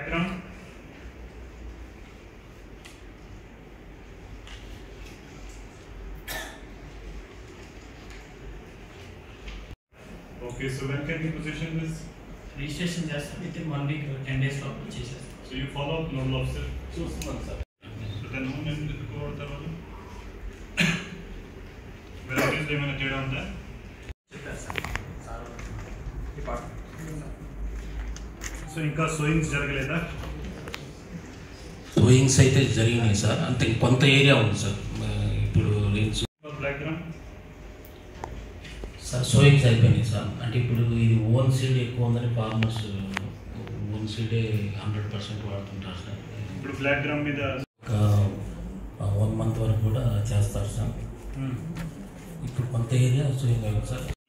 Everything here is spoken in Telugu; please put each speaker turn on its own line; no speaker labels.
ground. Okay, so when can you position this?
Registration just within 1 week or 10 days of purchases.
So you follow up noble officer.
So sir.
So then who name is the court varieties ఏమైనా తేడా ఉందా? సో ఇంకా సోయింగ్స్ జరగలేదా?
సోయింగ్స్ అయితే జరిగినాయి సార్, అంతే కొంత ఏరియా ఉంది సార్. ఇప్పుడు
బ్లాక్ గ్రౌండ్
సార్ సోయింగ్స్ అయిపోయినాయి సార్. అంటే ఇప్పుడు ఇది ఓన్ సీడ్ ఎక్కువ ఉందని ఫార్మర్స్ ఓన్ సీడే 100% వాడుతుంటారు సార్.
ఇప్పుడు బ్లాక్ గ్రౌండ్ మీద
ఒక 1 month వరకు కూడా చేస్తారు సార్. ఇప్పుడు కొంత ఏరియా సోయింగ్ అయింది సార్.